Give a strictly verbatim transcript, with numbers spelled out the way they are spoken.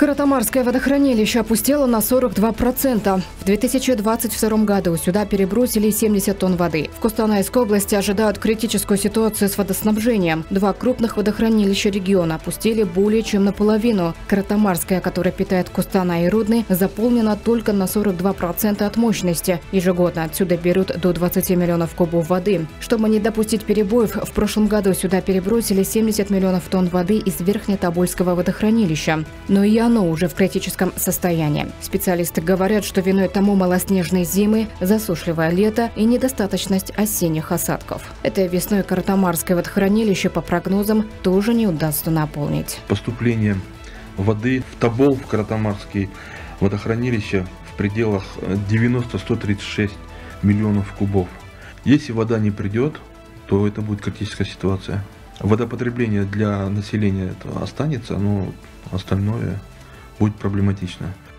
Каратамарское водохранилище опустело на сорок два процента. В две тысячи двадцать втором году сюда перебросили семьдесят тонн воды. В Костанайской области ожидают критическую ситуацию с водоснабжением. Два крупных водохранилища региона опустили более чем наполовину. Каратамарское, которое питает Костанай и Рудный, заполнено только на сорок два процента от мощности. Ежегодно отсюда берут до двадцати миллионов кубов воды. Чтобы не допустить перебоев, в прошлом году сюда перебросили семьдесят миллионов тонн воды из Верхнетобольского водохранилища. Но и оно уже в критическом состоянии. Специалисты говорят, что виной тому малоснежные зимы, засушливое лето и недостаточность осенних осадков. Этой весной Каратамарское водохранилище, по прогнозам, тоже не удастся наполнить. Поступление воды в Тобол, в Каратамарское водохранилище в пределах девяноста — ста тридцати шести миллионов кубов. Если вода не придет, то это будет критическая ситуация. Водопотребление для населения это останется, но остальное будет проблематично.